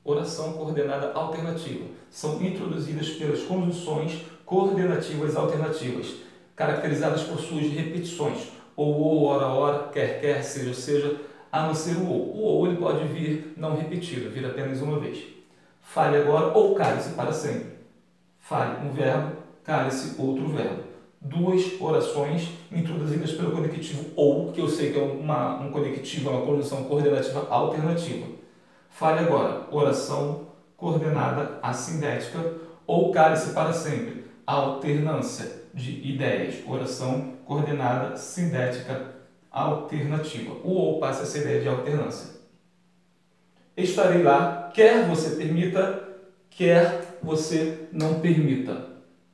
oração coordenada alternativa. São introduzidas pelas conjunções coordenativas alternativas, caracterizadas por suas repetições, ou, ora, quer, seja, a não ser o ou. O ou ele pode vir não repetido, vir apenas uma vez. Fale agora ou cale-se para sempre. Fale um verbo, cale-se outro verbo. Duas orações introduzidas pelo conectivo ou, que eu sei que é um conectivo, uma conjunção coordenativa alternativa. Fale agora, oração coordenada assindética ou cale-se para sempre. Alternância de ideias, oração coordenada sindética alternativa. O ou passa essa ideia de alternância. Estarei lá, quer você permita, quer você não permita.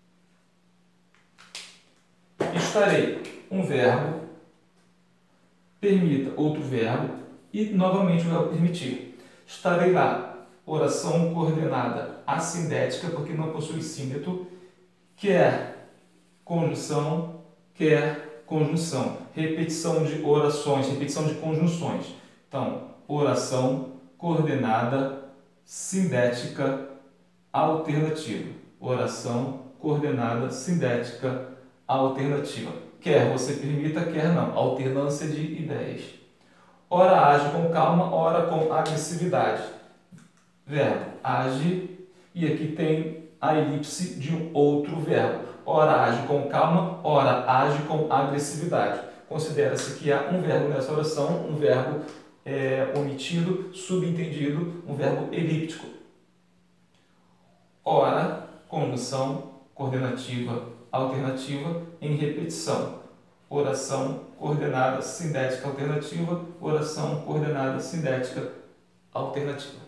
Estarei, um verbo, permita, outro verbo, e novamente o verbo permitir. Estarei lá, oração coordenada assindética, porque não possui síndeto, quer conjunção, quer conjunção. Repetição de orações, repetição de conjunções. Então, oração coordenada sindética alternativa. Oração coordenada sindética alternativa. Quer você permita, quer não. Alternância de ideias. Ora age com calma, ora com agressividade. Verbo age, e aqui tem a elipse de um outro verbo. Ora age com calma, ora age com agressividade. Considera-se que há um verbo nessa oração, um verbo omitido, subentendido, um verbo elíptico. Ora, conjunção coordenativa alternativa em repetição. Oração coordenada sindética alternativa, oração coordenada sindética alternativa.